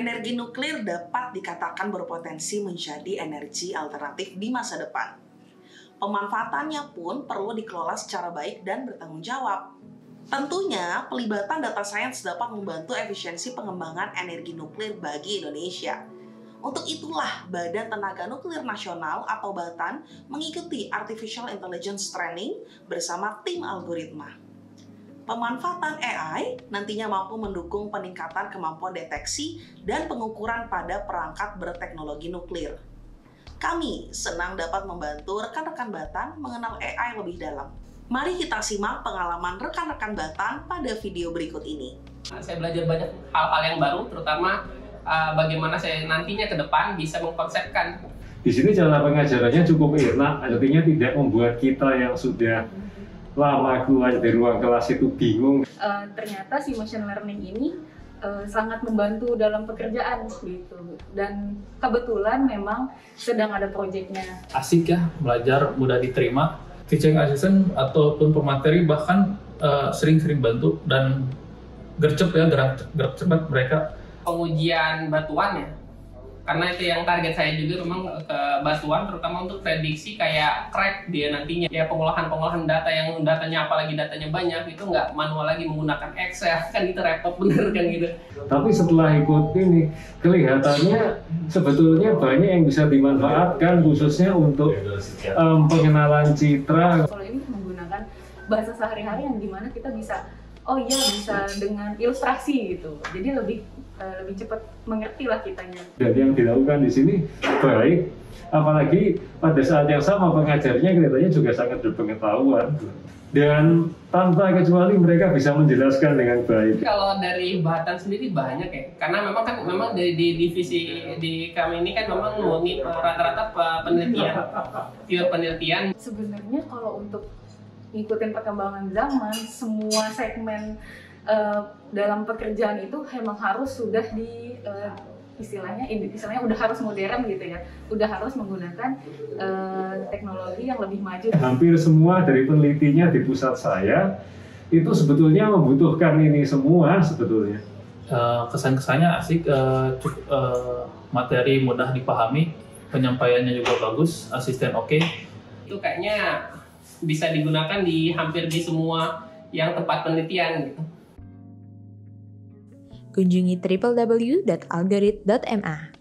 energi nuklir dapat dikatakan berpotensi menjadi energi alternatif di masa depan. Pemanfaatannya pun perlu dikelola secara baik dan bertanggung jawab. Tentunya, pelibatan data science dapat membantu efisiensi pengembangan energi nuklir bagi Indonesia. Untuk itulah, Badan Tenaga Nuklir Nasional atau BATN mengikuti Artificial Intelligence Training bersama tim algoritma. Pemanfaatan AI nantinya mampu mendukung peningkatan kemampuan deteksi dan pengukuran pada perangkat berteknologi nuklir. Kami senang dapat membantu rekan-rekan BATN mengenal AI lebih dalam. Mari kita simak pengalaman rekan-rekan BATN pada video berikut ini. Saya belajar banyak hal-hal yang baru, terutama bagaimana saya nantinya ke depan bisa mengkonsepkan. Di sini cara pengajarannya cukup enak, artinya tidak membuat kita yang sudah lama keluar dari ruang kelas itu bingung. Ternyata si machine learning ini sangat membantu dalam pekerjaan gitu, dan kebetulan memang sedang ada proyeknya. Asik ya, belajar mudah diterima. Teaching assistant ataupun pemateri bahkan sering-sering bantu dan gercep ya, gerak cepat mereka. Pengujian batuan ya, karena itu yang target saya juga memang ke batuan, terutama untuk prediksi kayak crack dia nantinya. Ya pengolahan data yang datanya, apalagi datanya banyak, itu nggak manual lagi menggunakan Excel, kan itu repot bener kan gitu. Tapi setelah ikut ini, kelihatannya sebetulnya banyak yang bisa dimanfaatkan khususnya untuk pengenalan citra. Kalau ini menggunakan bahasa sehari-hari yang dimana kita bisa, oh iya bisa dengan ilustrasi gitu, jadi lebih cepat mengerti lah kitanya. Dan yang dilakukan di sini baik, apalagi pada saat yang sama pengajarnya kelihatannya juga sangat berpengetahuan dan tanpa kecuali mereka bisa menjelaskan dengan baik. Kalau dari BATN sendiri banyak ya, karena memang di divisi di kami ini kan memang murni rata-rata penelitian, pure penelitian. Sebenarnya kalau untuk ngikutin perkembangan zaman, semua segmen dalam pekerjaan itu memang harus sudah istilahnya udah harus modern gitu ya, udah harus menggunakan teknologi yang lebih maju. Hampir semua dari penelitinya di pusat saya itu sebetulnya membutuhkan ini semua sebetulnya. Kesan-kesannya asik, materi mudah dipahami, penyampaiannya juga bagus, asisten oke. Itu kayaknya bisa digunakan di hampir di semua yang tempat penelitian gitu. Kunjungi www.algorit.ma.